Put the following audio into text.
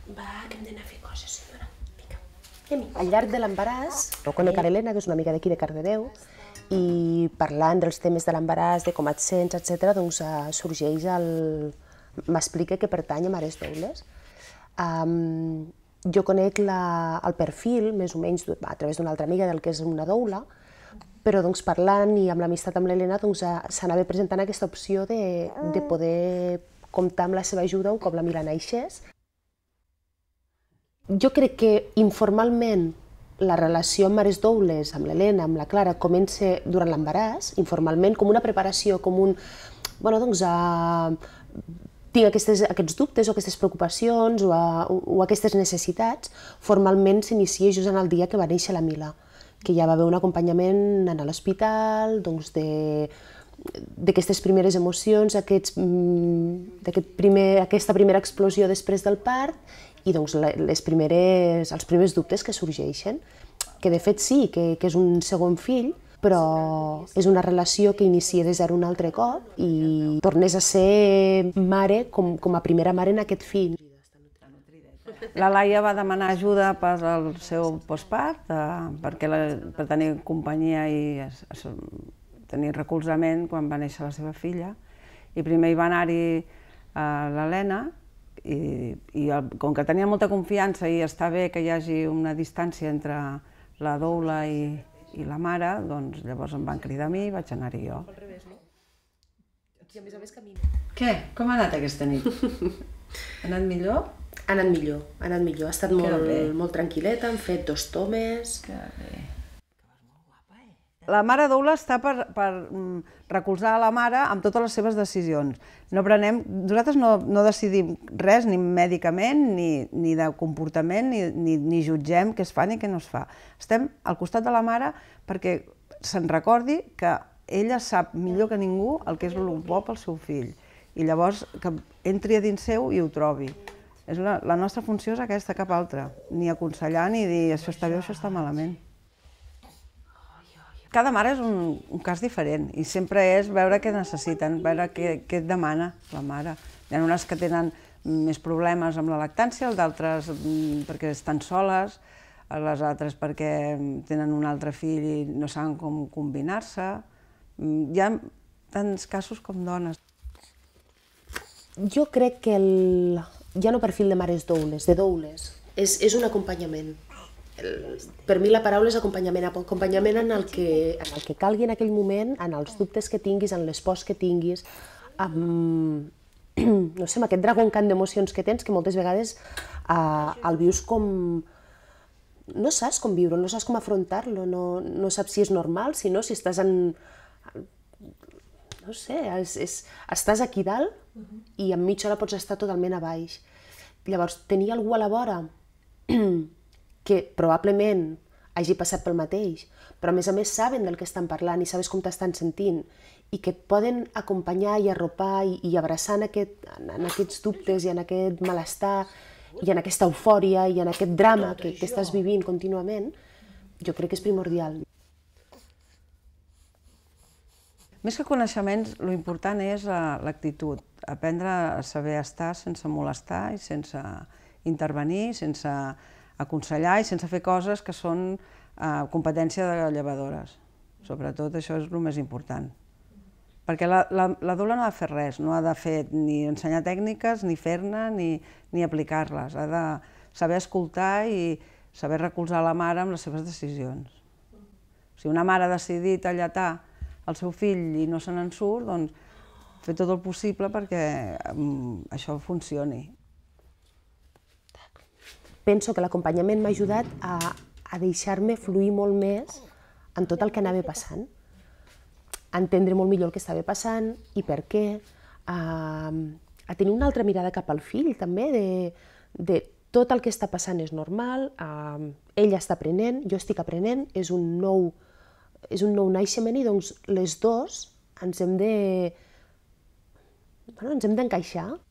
Va, que hem d'anar a fer coses, senyora. Vinga, anem-hi. Al llarg de l'embaràs, conec Elena, que és una amiga d'aquí de Cardedeu, i parlant dels temes de l'embaràs, de com et sents, etc., doncs sorgeix m'explica que pertany a Mares Doules. Jo conec el perfil, més o menys, a través d'una altra amiga del que és una doula, però parlant i amb l'amistat amb l'Helena s'anava presentant aquesta opció de poder comptar amb la seva ajuda un cop la Mila naixés. Jo crec que informalment la relació amb Mares Doules, amb l'Helena, amb la Clara, comença durant l'embaràs, informalment, com una preparació, com un... Bueno, tinc aquests dubtes o aquestes preocupacions o aquestes necessitats. Formalment s'inicia just en el dia que va néixer la Mila, que ja va haver un acompanyament a l'hospital, d'aquestes primeres emocions, aquesta primera explosió després del part i els primers dubtes que sorgeixen, que de fet sí, que és un segon fill, però és una relació que inicia de zero un altre cop i tornes a ser mare com a primera mare en aquest fill. La Laia va demanar ajuda per al seu postpart, per tenir companyia i tenir recolzament quan va néixer la seva filla. I primer hi va anar-hi l'Helena, i com que tenia molta confiança i està bé que hi hagi una distància entre la doula i la mare, doncs llavors em van cridar a mi i vaig anar-hi jo. Què? Com ha anat aquesta nit? Ha anat millor? Ha anat millor, ha anat millor. Ha estat molt tranquil·leta, hem fet 2 tomes. Que bé. La mare doula està per recolzar la mare amb totes les seves decisions. Nosaltres no decidim res, ni mèdicament, ni de comportament, ni jutgem què es fa ni què no es fa. Estem al costat de la mare perquè se'n recordi que ella sap millor que ningú el que és el bo pel seu fill. I llavors que entri a dins seu i ho trobi. La nostra funció és aquesta, cap altra. Ni aconsellar ni dir això està bé o això està malament. Cada mare és un cas diferent i sempre és veure què necessiten, veure què et demana la mare. Hi ha unes que tenen més problemes amb la lactància, d'altres perquè estan soles, les altres perquè tenen un altre fill i no saben com combinar-se. Hi ha tants casos com dones. Jo crec que ja no perfil de mares doules, de doules, és un acompanyament. Per mi la paraula és acompanyament, acompanyament en el que calgui en aquell moment, en els dubtes que tinguis, en les pors que tinguis, amb aquest dragoncant d'emocions que tens, que moltes vegades el vius com... No saps com viure, no saps com afrontar-lo, no saps si és normal, si no, si estàs en... No sé, estàs aquí dalt i en mitja hora pots estar totalment a baix. Llavors, tenir algú a la vora que probablement hagi passat pel mateix, però a més saben del que estan parlant i sabes com t'estan sentint i que et poden acompanyar i arropar i abraçar en aquests dubtes i en aquest malestar i en aquesta eufòria i en aquest drama que estàs vivint contínuament, jo crec que és primordial. Més que coneixements, l'important és l'actitud, aprendre a saber estar sense molestar i sense intervenir, sense aconsellar i sense fer coses que són competència de llevadores. Sobretot això és el més important. Perquè la doula no ha de fer res, no ha de fer ni ensenyar tècniques, ni fer-ne, ni aplicar-les. Ha de saber escoltar i saber recolzar la mare amb les seves decisions. Si una mare ha decidit alletar el seu fill i no se n'en surt, doncs fer tot el possible perquè això funcioni. Penso que l'acompanyament m'ha ajudat a deixar-me fluir molt més en tot el que anava passant, a entendre molt millor el que estava passant i per què, a tenir una altra mirada cap al fill també, de tot el que està passant és normal, ell està aprenent, jo estic aprenent, és un nou naixement i doncs les dues ens hem d'encaixar.